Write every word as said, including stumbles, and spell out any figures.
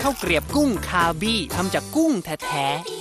ข้าวเกรียบกุ้งคาบี้ทำจากกุ้งแท้ๆ